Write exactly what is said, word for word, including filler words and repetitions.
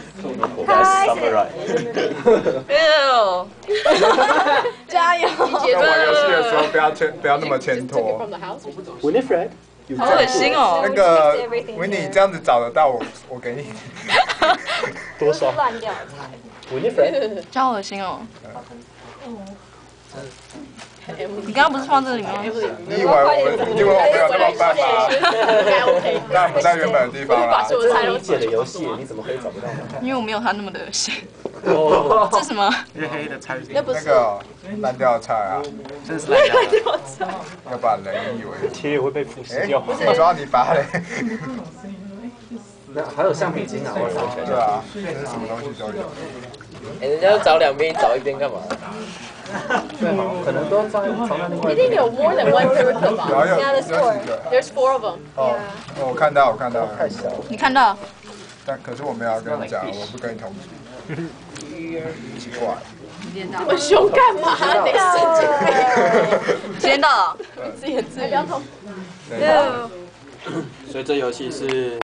Samurai。 加油！ 在玩游戏的时候不要牵，不要那么牵拖。 Winifred， 好恶心哦！ 那个维尼这样子找得到我，我给你。 多少？ 烂掉的菜。 Winifred， 这好恶心哦！你刚刚不是放这里吗？ 你以为我们，因为我们有那么办吗？那我们在原本的地方啦。 这是你姐的游戏，你怎么可以找不到呢？ 因为我没有他那么的闲。 哦， 这是什么？ 黑黑的菜，那个烂掉菜啊， 真是烂掉菜。 要不然人以为铁也会被腐蚀掉。 我抓你拔嘞。 那还有橡皮筋啊， 对啊，这是什么东西都有。 哎，人家找两边，找一边干嘛？ 对哦，可能都放放在另外一边。 一定有 more than one character 吧？ 有有有 Yeah, there's 几 four. 个。 There's four of them. 哦，我看到我看到。 太小了。 你看到？ 但可是我没有要跟你讲，我不跟你同组。奇怪。 这么凶干嘛？等一下， 时间到了。 自言自语，不要痛。 对。 所以这游戏是。